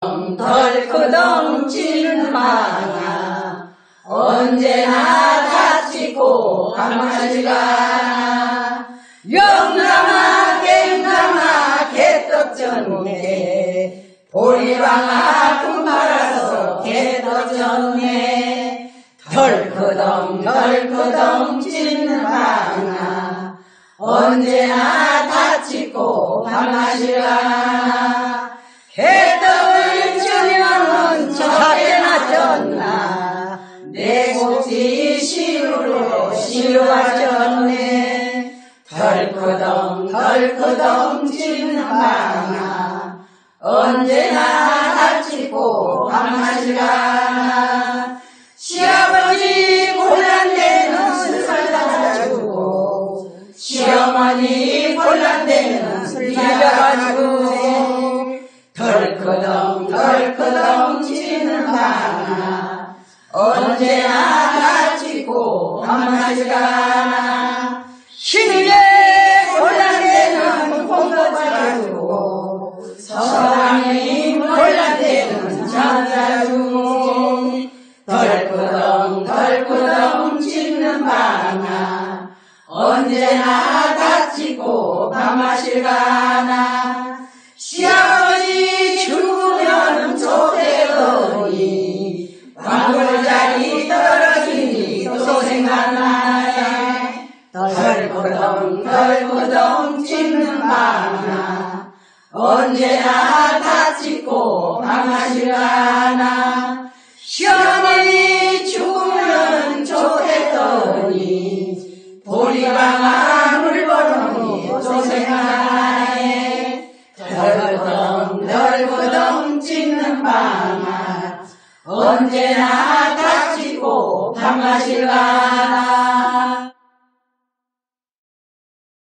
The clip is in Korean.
덜크덩 찌는 망아 언제나 다치고 가만히 가나 영감아 갱감아 개떡졌네 보리방아 금말아서 개떡졌네 덜크덩 찌는 망아 언제나 다치고 가만히 가나 개떡을 찌면은 저게나 졌나 내 곡지 시루로 시루아졌네 덜크덩 찌는 망아 언제나 다치고 가만히 가나 시아버지 곤란대는 술 사다 주고 시어머니 곤란대는 술 빌려가지고 덜크덩 찌는 망아 언제나 다치고 가만히 가나 시리에 곤란대는 공부자주고 서방이 곤란대는 장자주고 덜크덩 찌는 망아 언제나 다치고 가만히 가나 시아버지 죽으면 좋대더니 왕골자리 떨어지니 또 생각나네 덜크덩 찌는 망아 언제나 다치고 가만히 가나 시어머니 죽으면 좋대더니 보리방아 물버러니 또 생각나네 덜그덩 찌는 망아 언제나 다치고 가만히 가나